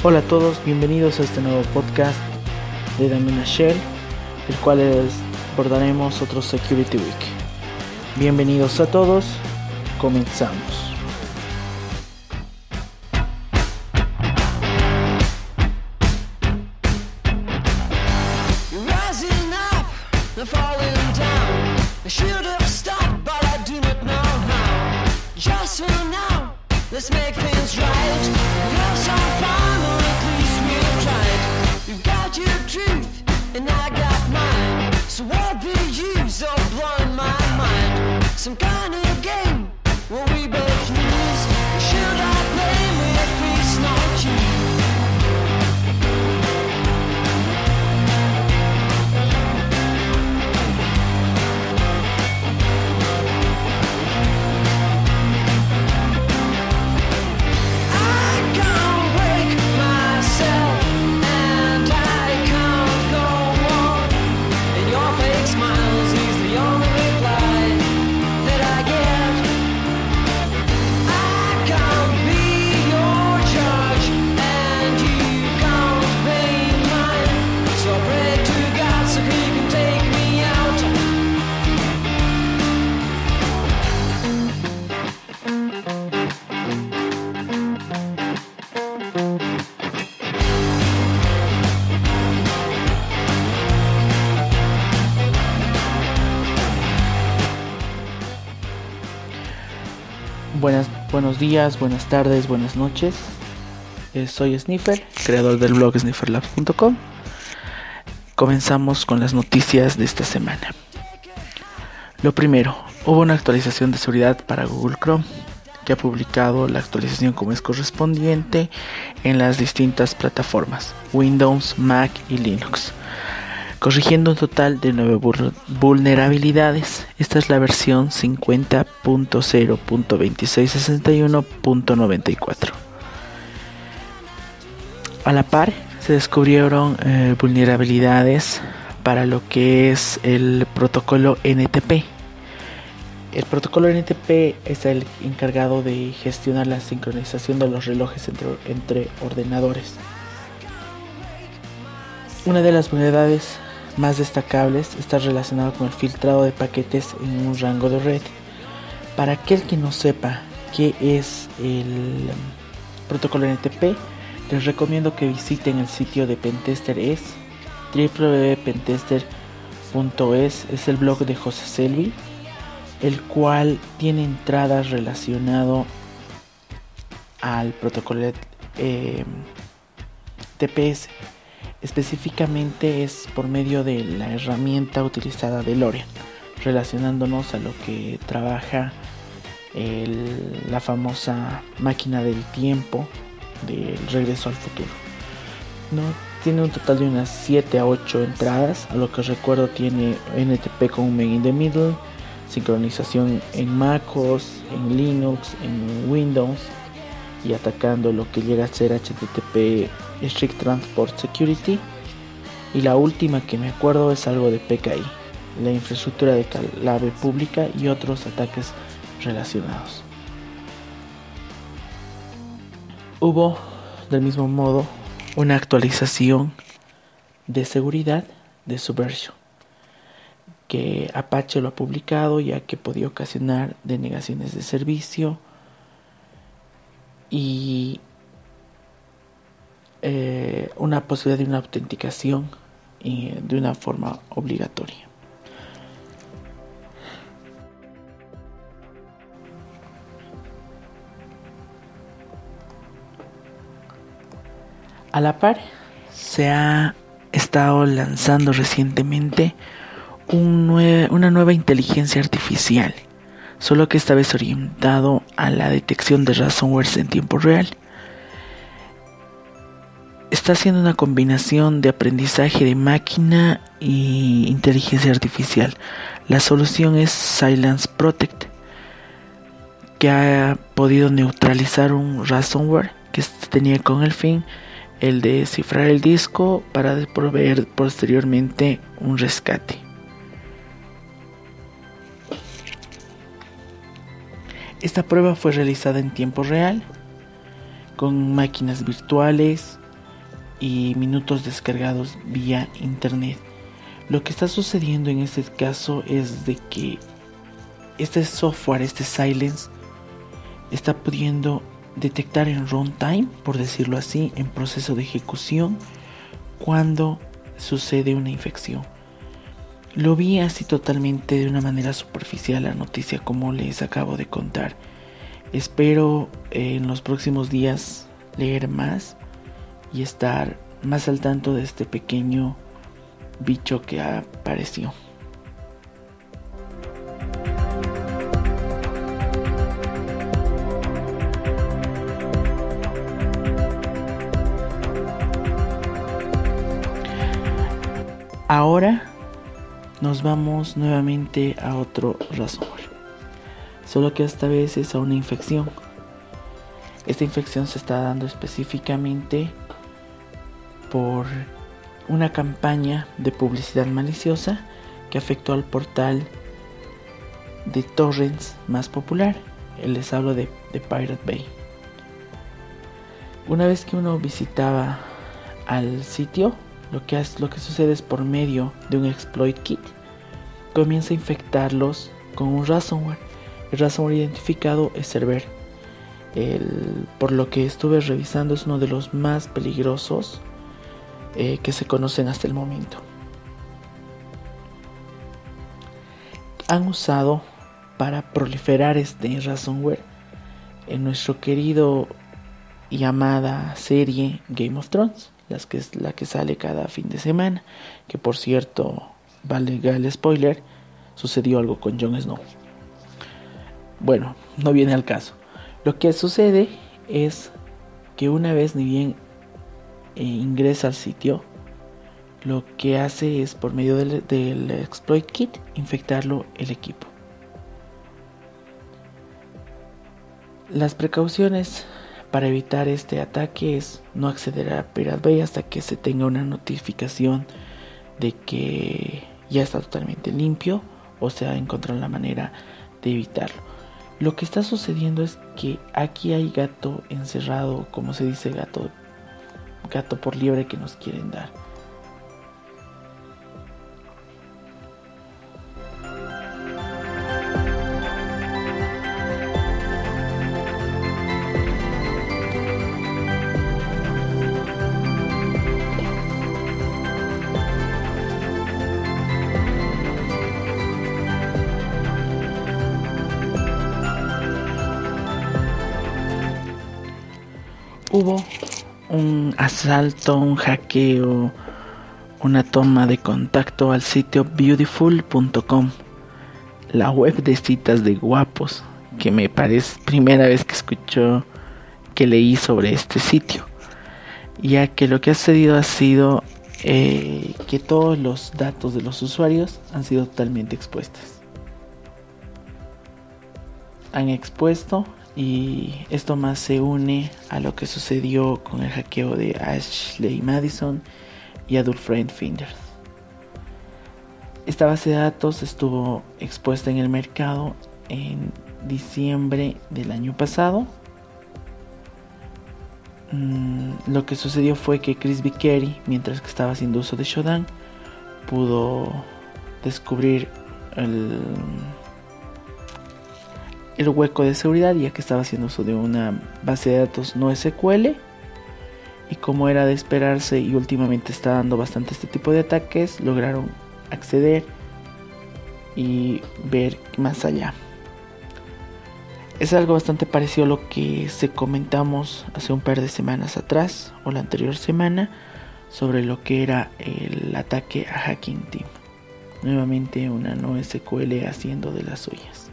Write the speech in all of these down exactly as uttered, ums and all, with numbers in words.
Hola a todos, bienvenidos a este nuevo podcast de Damina Shell, el cual es, abordaremos otro Security Week. Bienvenidos a todos, comenzamos. Let's make things right. We have some fun, or at least we've tried. You've got your truth, and I got mine. So what the use of blowing my mind? Some kind of game where we both lose. Should I blame it if it's not you? Buenas, buenos días, buenas tardes, buenas noches. Eh, soy Sniffer, creador del blog sniffer labs punto com. Comenzamos con las noticias de esta semana. Lo primero, hubo una actualización de seguridad para Google Chrome, que ha publicado la actualización como es correspondiente en las distintas plataformas Windows, Mac y Linux, corrigiendo un total de nueve vulnerabilidades. Esta es la versión cincuenta punto cero punto veintiséis sesenta y uno punto noventa y cuatro. A la par, se descubrieron eh, vulnerabilidades para lo que es el protocolo N T P. El protocolo N T P es el encargado de gestionar la sincronización de los relojes entre, entre ordenadores. Una de las vulnerabilidades más destacables está relacionado con el filtrado de paquetes en un rango de red. Para aquel que no sepa qué es el protocolo N T P, les recomiendo que visiten el sitio de Pentester es doble u doble u doble u punto pentester punto es. Es el blog de José Selvi, el cual tiene entradas relacionado al protocolo eh, T P S. Específicamente es por medio de la herramienta utilizada de Lorian, relacionándonos a lo que trabaja el, la famosa máquina del tiempo del regreso al futuro. ¿No? Tiene un total de unas siete a ocho entradas. A lo que recuerdo tiene N T P con un man in the middle, sincronización en MacOS, en Linux, en Windows, y atacando lo que llega a ser H T T P Strict Transport Security. Y la última que me acuerdo es algo de P K I, la infraestructura de clave pública, y otros ataques relacionados. Hubo del mismo modo una actualización de seguridad de Subversion, que Apache lo ha publicado, ya que podía ocasionar denegaciones de servicio y eh, una posibilidad de una autenticación eh, de una forma obligatoria. A la par, se ha estado lanzando recientemente un nue- una nueva inteligencia artificial, solo que esta vez orientado a la detección de ransomware en tiempo real. Está haciendo una combinación de aprendizaje de máquina y inteligencia artificial. La solución es Silence Protect, que ha podido neutralizar un ransomware que tenía con el fin el de descifrar el disco para proveer posteriormente un rescate. Esta prueba fue realizada en tiempo real con máquinas virtuales y minutos descargados vía internet. Lo que está sucediendo en este caso es de que este software, este Silence, está pudiendo detectar en runtime, por decirlo así, en proceso de ejecución, cuando sucede una infección. Lo vi así totalmente de una manera superficial la noticia, como les acabo de contar. Espero eh, en los próximos días leer más y estar más al tanto de este pequeño bicho que apareció. Ahora nos vamos nuevamente a otro ransomware, solo que esta vez es a una infección. Esta infección se está dando específicamente por una campaña de publicidad maliciosa que afectó al portal de torrents más popular. Les hablo de, de Pirate Bay. Una vez que uno visitaba al sitio, Lo que, hace, lo que sucede es, por medio de un exploit kit, comienza a infectarlos con un ransomware. El ransomware identificado es Cerber. El, por lo que estuve revisando, es uno de los más peligrosos eh, que se conocen hasta el momento. Han usado para proliferar este ransomware en nuestro querido y amada serie Game of Thrones, las que es la que sale cada fin de semana, que por cierto, valga el spoiler, sucedió algo con Jon Snow. Bueno, no viene al caso. Lo que sucede es que una vez ni bien eh, ingresa al sitio, lo que hace es, por medio del, del exploit kit, infectarlo el equipo. Las precauciones para evitar este ataque es no acceder a Pirate Bay hasta que se tenga una notificación de que ya está totalmente limpio, o sea, encontrar la manera de evitarlo. Lo que está sucediendo es que aquí hay gato encerrado, como se dice, gato, gato por liebre que nos quieren dar. Hubo un asalto, un hackeo, una toma de contacto al sitio beautiful punto com, la web de citas de guapos, que me parece primera vez que escucho, que leí sobre este sitio, ya que lo que ha sucedido ha sido eh, que todos los datos de los usuarios han sido totalmente expuestos. Han expuesto. Y esto más se une a lo que sucedió con el hackeo de Ashley Madison y Adolfred Finders. Esta base de datos estuvo expuesta en el mercado en diciembre del año pasado. Mm, lo que sucedió fue que Chris Vickery, mientras que estaba haciendo uso de Shodan, pudo descubrir el... el hueco de seguridad, ya que estaba haciendo uso de una base de datos no S Q L, y como era de esperarse y últimamente está dando bastante este tipo de ataques, lograron acceder y ver más allá. Es algo bastante parecido a lo que se comentamos hace un par de semanas atrás, o la anterior semana, sobre lo que era el ataque a Hacking Team. Nuevamente una no S Q L haciendo de las suyas.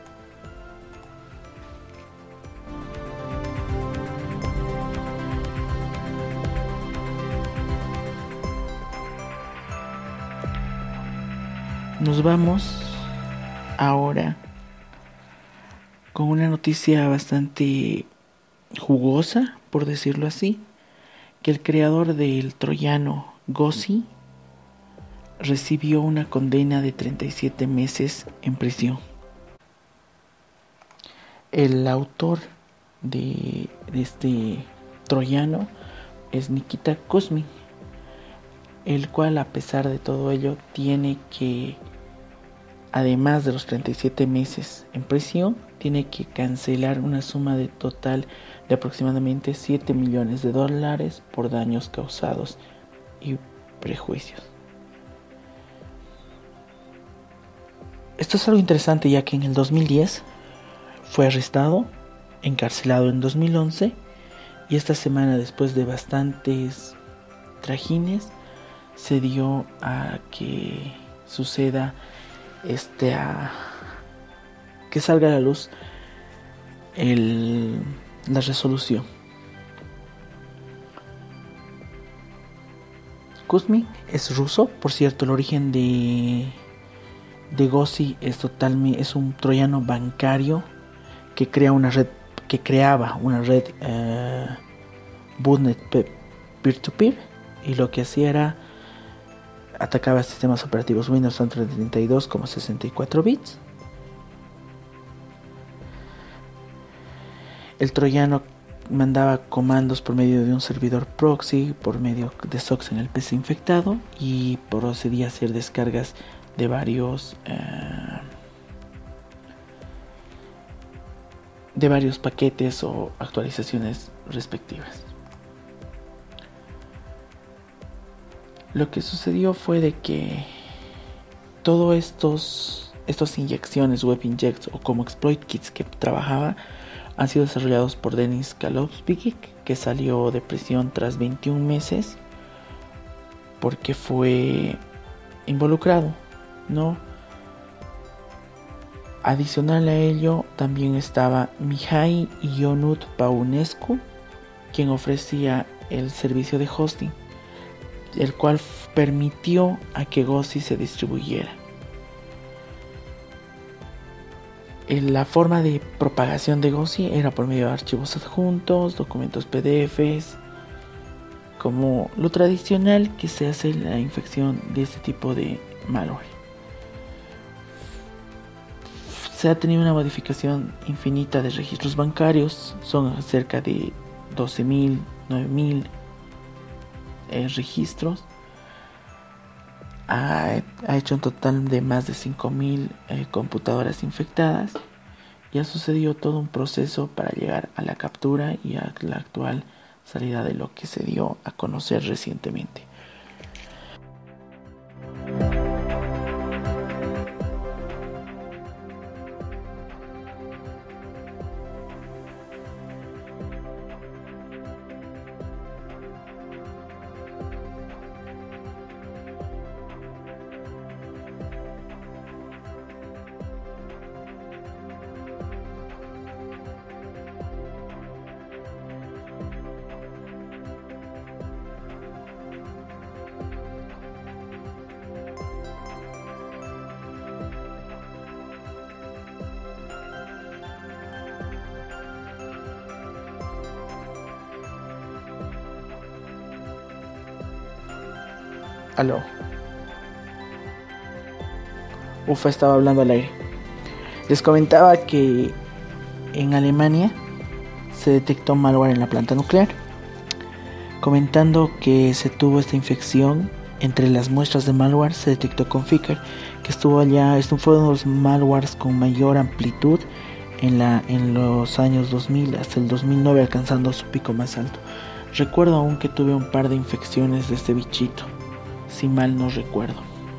Nos vamos ahora con una noticia bastante jugosa, por decirlo así, que el creador del troyano Ghosi recibió una condena de treinta y siete meses en prisión. El autor de, de este troyano es Nikita Kuzmin, el cual, a pesar de todo ello, tiene que, además de los treinta y siete meses en prisión, tiene que cancelar una suma de total de aproximadamente siete millones de dólares por daños causados y prejuicios. Esto es algo interesante, ya que en el dos mil diez fue arrestado, encarcelado en dos mil once, y esta semana, después de bastantes trajines, se dio a que suceda este a que salga a la luz el, la resolución. Kuzmin es ruso, por cierto. El origen de de Gossi es totalmente es un troyano bancario que crea una red que creaba una red eh, botnet peer-to-peer, y lo que hacía era atacaba sistemas operativos Windows tanto de treinta y dos como sesenta y cuatro bits. El troyano mandaba comandos por medio de un servidor proxy, por medio de sockets en el P C infectado, y procedía a hacer descargas de varios eh, de varios paquetes o actualizaciones respectivas. Lo que sucedió fue de que todos estos estas inyecciones, web injects o como exploit kits que trabajaba, han sido desarrollados por Denis Kalovsky, que salió de prisión tras veintiún meses porque fue involucrado, ¿no? Adicional a ello, también estaba Mihai Ionut Paunescu, quien ofrecía el servicio de hosting, el cual f- permitió a que Gossi se distribuyera. La forma de propagación de Gossi era por medio de archivos adjuntos, documentos P D Fs, como lo tradicional que se hace en la infección de este tipo de malware. Se ha tenido una modificación infinita de registros bancarios, son cerca de doce mil, nueve mil eh, registros. Ha, ha hecho un total de más de cinco mil eh, computadoras infectadas, y ha sucedido todo un proceso para llegar a la captura y a la actual salida de lo que se dio a conocer recientemente. Aló. Ufa, estaba hablando al aire. Les comentaba que en Alemania se detectó malware en la planta nuclear, comentando que se tuvo esta infección. Entre las muestras de malware se detectó Conficker, que estuvo allá. Esto fue uno de los malwares con mayor amplitud en, la, en los años dos mil hasta el dos mil nueve, alcanzando su pico más alto. Recuerdo aún que tuve un par de infecciones de este bichito, si mal no recuerdo.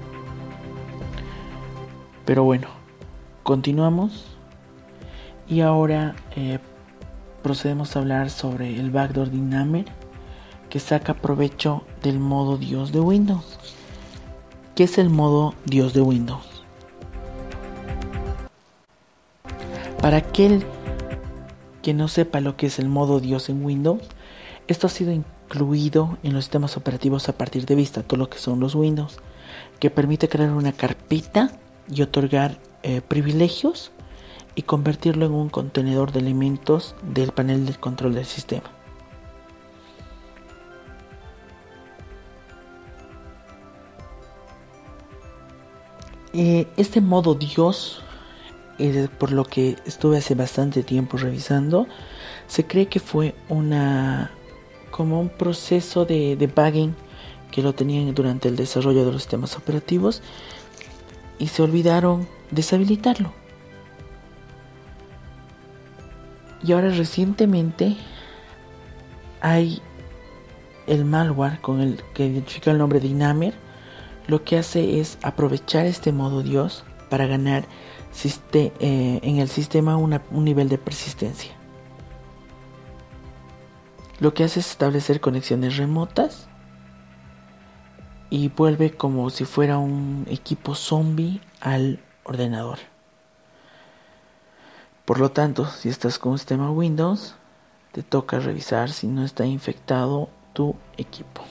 Pero bueno, continuamos. Y ahora eh, procedemos a hablar sobre el backdoor Dinamer, que saca provecho del modo Dios de Windows. ¿Qué es el modo Dios de Windows? Para aquel que no sepa lo que es el modo Dios en Windows, esto ha sido incluido en los sistemas operativos a partir de Vista, todo lo que son los Windows, que permite crear una carpeta y otorgar eh, privilegios y convertirlo en un contenedor de elementos del panel de control del sistema. Eh, este modo Dios, eh, por lo que estuve hace bastante tiempo revisando, se cree que fue una como un proceso de debugging que lo tenían durante el desarrollo de los sistemas operativos y se olvidaron deshabilitarlo. Y ahora recientemente hay el malware con el que identifica el nombre de Inamer. Lo que hace es aprovechar este modo Dios para ganar siste- eh, en el sistema una, un nivel de persistencia. Lo que hace es establecer conexiones remotas y vuelve como si fuera un equipo zombie al ordenador. Por lo tanto, si estás con un sistema Windows, te toca revisar si no está infectado tu equipo.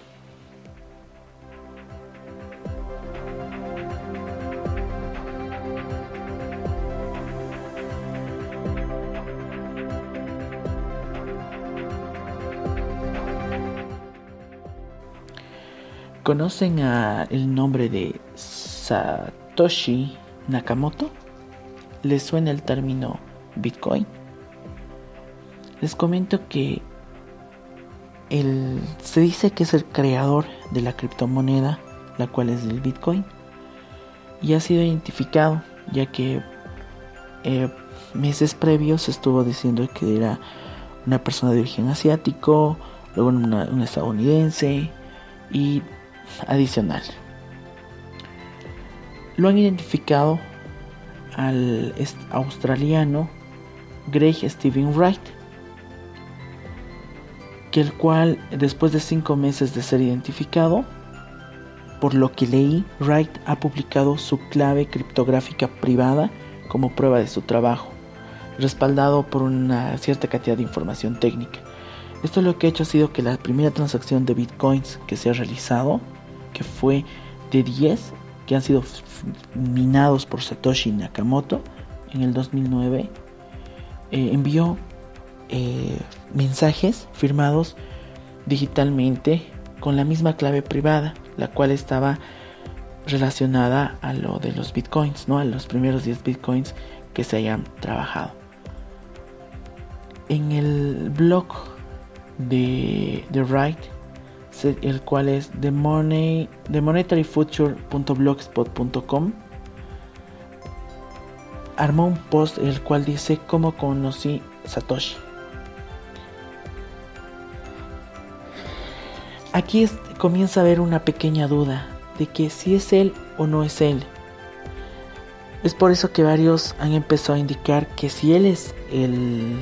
¿Conocen a el nombre de Satoshi Nakamoto? ¿Les suena el término Bitcoin? Les comento que el, se dice que es el creador de la criptomoneda, la cual es el Bitcoin, y ha sido identificado, ya que eh, meses previos se estuvo diciendo que era una persona de origen asiático, luego una, una estadounidense y adicional. Lo han identificado al australiano Greg Stephen Wright, que el cual después de cinco meses de ser identificado, por lo que leí, Wright ha publicado su clave criptográfica privada como prueba de su trabajo, respaldado por una cierta cantidad de información técnica. Esto lo que ha hecho ha sido que la primera transacción de bitcoins que se ha realizado, que fue de diez que han sido minados por Satoshi Nakamoto en el dos mil nueve, eh, envió eh, mensajes firmados digitalmente con la misma clave privada, la cual estaba relacionada a lo de los bitcoins, ¿no? A los primeros diez bitcoins que se hayan trabajado. En el blog de, de Wright, el cual es the money the monetary future punto blogspot punto com, armó un post el cual dice cómo conocí Satoshi. Aquí es, comienza a haber una pequeña duda de que si es él o no es él. Es por eso que varios han empezado a indicar que si él es el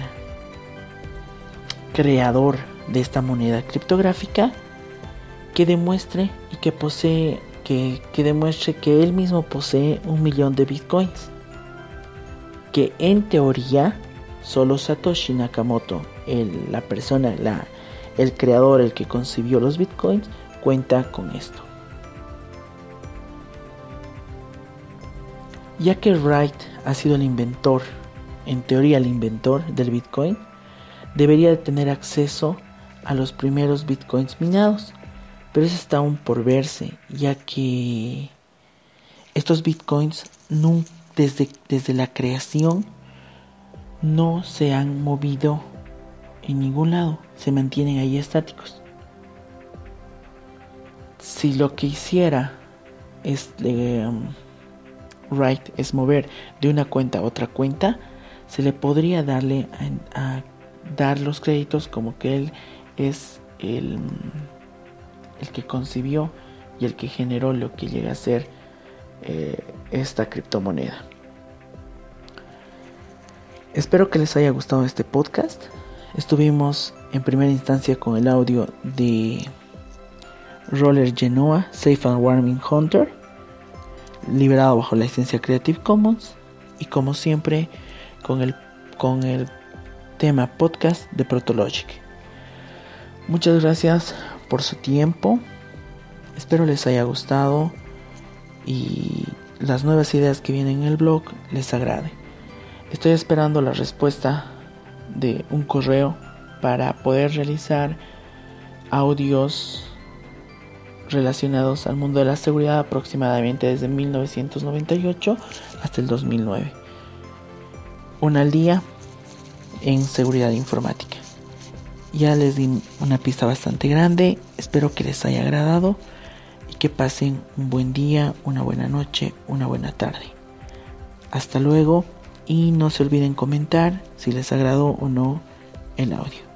creador de esta moneda criptográfica, que demuestre y que posee que, que demuestre que él mismo posee un millón de bitcoins, que en teoría solo Satoshi Nakamoto, el, la persona, la, el creador, el que concibió los bitcoins, cuenta con esto. Ya que Wright ha sido el inventor, en teoría el inventor del bitcoin, debería de tener acceso a los primeros bitcoins minados. Pero eso está aún por verse, ya que estos bitcoins no, desde, desde la creación no se han movido en ningún lado, se mantienen ahí estáticos. Si lo que hiciera es eh, Wright es mover de una cuenta a otra cuenta, se le podría darle a, a dar los créditos como que él es el el que concibió y el que generó lo que llega a ser eh, esta criptomoneda. Espero que les haya gustado este podcast. Estuvimos en primera instancia con el audio de Roller Genoa Safe and Warming Hunter, liberado bajo la licencia Creative Commons, y como siempre con el, con el tema podcast de Protologic. Muchas gracias por su tiempo, espero les haya gustado y las nuevas ideas que vienen en el blog les agrade. Estoy esperando la respuesta de un correo para poder realizar audios relacionados al mundo de la seguridad aproximadamente desde mil novecientos noventa y ocho hasta el dos mil nueve. Un al día en seguridad informática. Ya les di una pista bastante grande. Espero que les haya agradado y que pasen un buen día, una buena noche, una buena tarde. Hasta luego y no se olviden comentar si les agradó o no el audio.